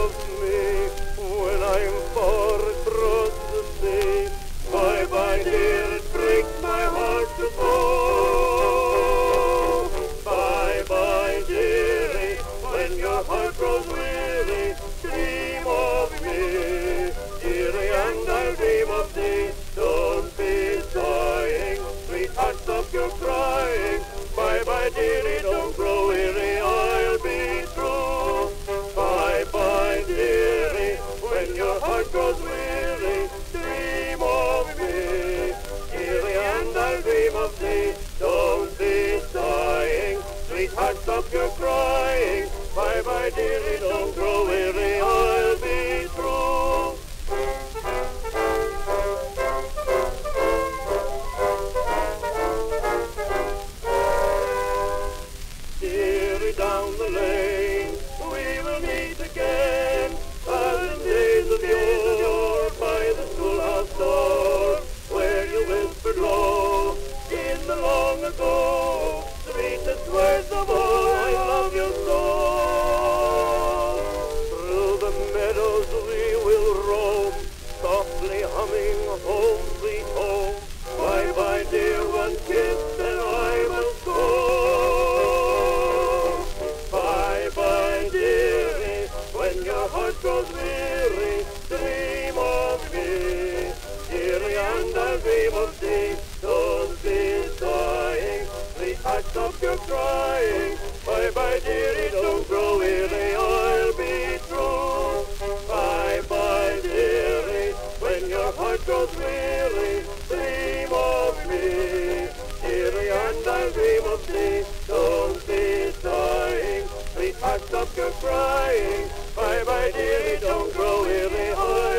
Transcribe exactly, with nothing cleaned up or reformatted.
of me when I'm far across the sea. Bye bye dear, it breaks my heart to go. Bye bye dearie, when your heart grows weary, dream of me, dearie, and I'll dream of thee. Don't be sighing, sweetheart, stop your crying. Bye bye dearie, don't grow weary, I'll be true. Bye bye dearie, when your heart grows weary, dream of me, dearie, and I'll dream of thee. Don't be sighing, sweetheart, stop your crying. Bye bye dearie, don't grow weary, I'll be true. Dearie, down the lane we will meet again, as in days of yore, by the schoolhouse door, where you whispered low in the long ago, sweetest words of all, I love you so. Through the meadows we will roam, softly humming home sweet home. Bye bye dear, one kiss and I must go. Bye bye dearie, when your heart grows weary, dream of me, dearie, and I'll dream of thee. Don't be sighing, sweetheart, stop your crying. Bye bye dearie, don't grow weary, I'll be true. Bye bye dearie, when your heart grows weary, dream of me, dearie, and I'll dream of thee. Don't be sighing, sweetheart, stop your crying. Bye bye dearie, don't grow weary, I'll